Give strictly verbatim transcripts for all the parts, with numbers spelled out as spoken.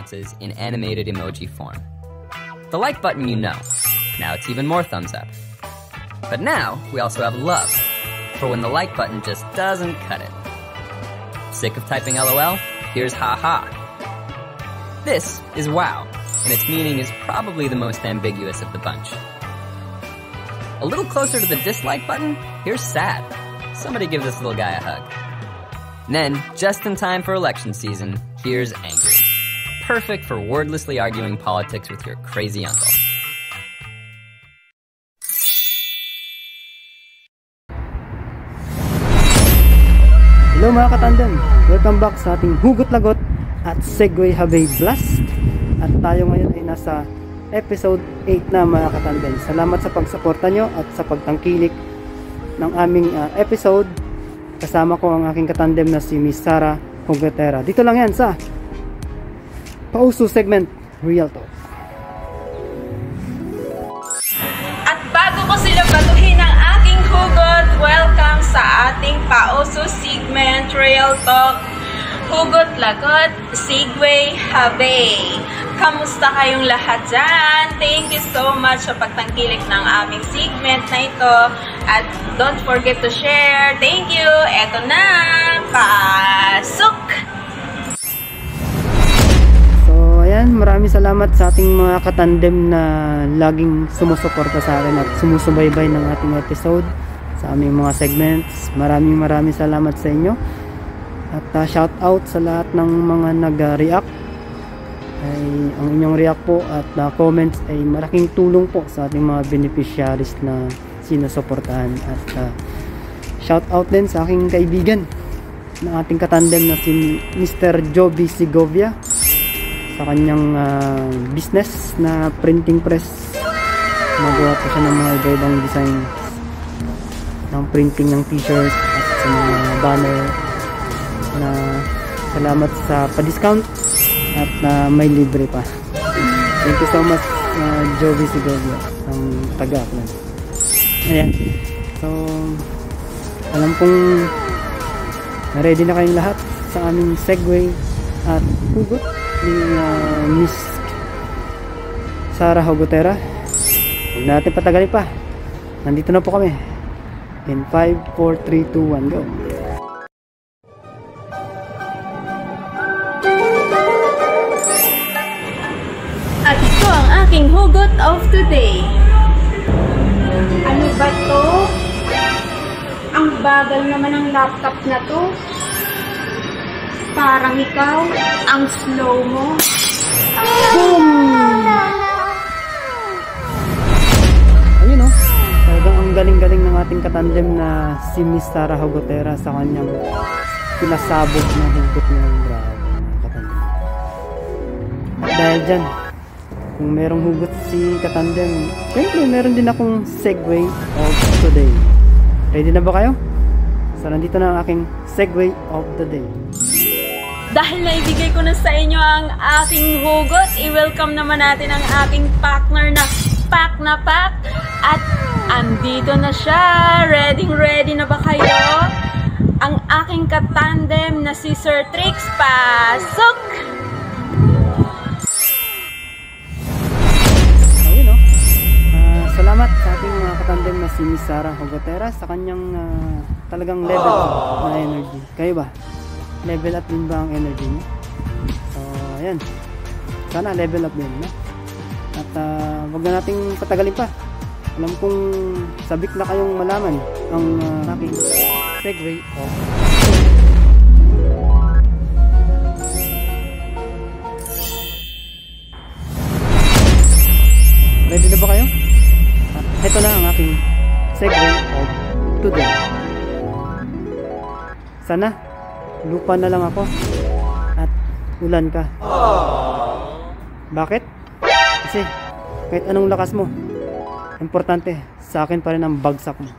responses in animated emoji form. The like button you know. Now it's even more thumbs up. But now we also have love, for when the like button just doesn't cut it. Sick of typing LOL? Here's haha. This is wow, and its meaning is probably the most ambiguous of the bunch. A little closer to the dislike button, here's sad. Somebody give this little guy a hug. And then, just in time for election season, here's angry. Perfect for wordlessly arguing politics with your crazy uncle. Hello mga katandem! Welcome back sa ating Hugot Lagot at Segway Habay Blast. At tayo ngayon ay nasa episode eight na mga katandem. Salamat sa pagsuporta nyo at sa pagtangkilik ng aming uh, episode. Kasama ko ang aking katandem na si Miss Sarah Hugotera. Dito lang yan sa Pauso segment Real Talk. At bago ko sila batuhin ang aking hugot, welcome sa ating Pauso segment Real Talk Hugot Lagot Segway Habay. Kamusta kayong lahat dyan? Thank you so much sa pagtangkilik ng aming segment na ito. At don't forget to share. Thank you. Eto na. Pasok! So, ayan. Maraming salamat sa ating mga katandem na laging sumusuporta sa akin at sumusubaybay ng ating episode sa aming mga segments. Maraming maraming salamat sa inyo. At uh, shout out sa lahat ng mga nag-react. Ay, ang inyong react po at uh, comments ay malaking tulong po sa ating mga beneficiaries na sinusuportahan. At uh, shout out din sa aking kaibigan na ating katandem na si Mister Joby Segovia sa kanyang uh, business na printing press. Magawa po siya ng mga iba-ibang design ng printing ng t-shirt at sa mga banner na salamat sa pa-discount at uh, may libre pa. Thank you so much uh, Joby Segovia ang taga-upload. Ayan, so alam kong ready na kayong lahat sa aming segway at hugot ni uh, Miss Sarah Hugotera. Huwag natin patagalin pa, nandito na po kami in five, four, three, two, one, go. At ito ang aking hugot of today. Ano ba to? Ang bagal naman ng laptop na to. Parang ikaw, ang slow mo. Boom! Ayun o, talagang ang galing-galing ng ating katandem na si Miss Sarah Hugotera sa kanyang pinasabog na hugot niya. Bravo, mga katandem. At dahil dyan, kung merong hugot si katandem, siyempre meron din akong segway of today. Ready na ba kayo? So nandito na ang aking segway of the day. Dahil naibigay ko na sa inyo ang aking hugot, i-welcome naman natin ang aking partner na pack na pack. At andito na siya. Ready ready na ba kayo? Ang aking katandem na si Sir Trix. Pasok! Salamat sa ating mga katandem na si Miss Sarah Hugotera sa kanyang uh, talagang level up na energy. Kayo ba? Level up din ba ang energy niyo? So, ayan. Sana level up din, no? At uh, wag na nating patagalin pa. Alam kong sabik na kayong malaman ang uh, aking segway of ready na ba kayo? Ito na ang aking segway of today. Sana lupa na lang ako at ulan ka. Bakit? Kasi kahit anong lakas mo, importante sa akin pa rin ang bagsak mo.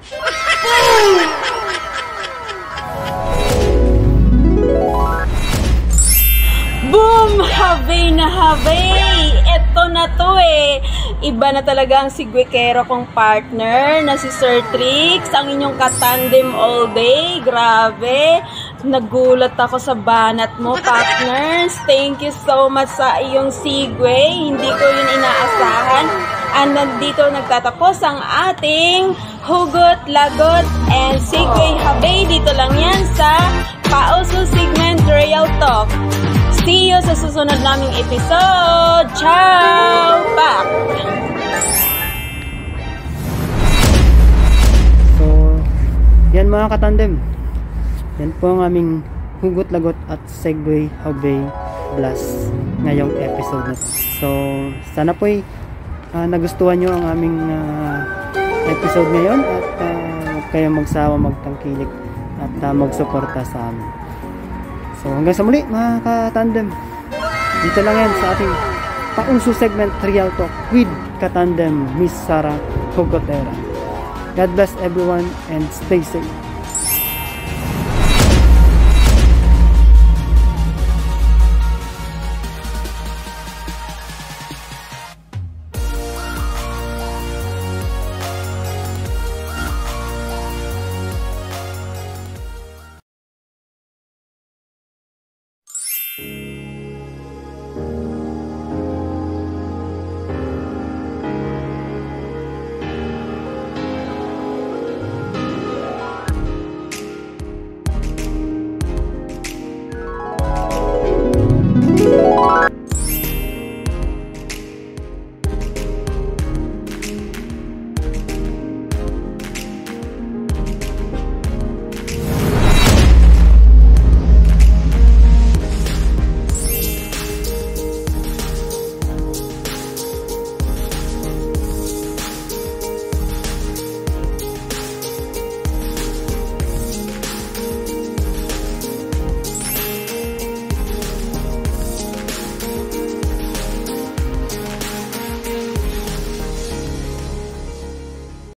Boom! Habay na habay! Ito na to eh! Iba na talaga ang sigwekero kong partner na si Sir Trix, ang inyong katandem all day. Grabe! Nagulat ako sa banat mo, partners. Thank you so much sa iyong segue. Hindi ko yun inaasahan. And nandito nagtatapos ang ating Hugot, Lagot, and Segue Habay. Dito lang yan sa Pauso Segment Real Talk. See you sa susunod naming episode. Ciao! Back! So, yan mga katandem. Yan po ang aming Hugot, Lagot at Segue Habay Blast ngayong episode na to. So, sana po'y uh, nagustuhan nyo ang aming uh, episode ngayon at uh, huwag kayong magsawa magtangkilik at uh, magsuporta sa amin. So, hanggang sa muli mga katandem. Dito lang yan sa ating Pauso Segment Real Talk with katandem Miss Sarah Hugotera. God bless everyone and stay safe.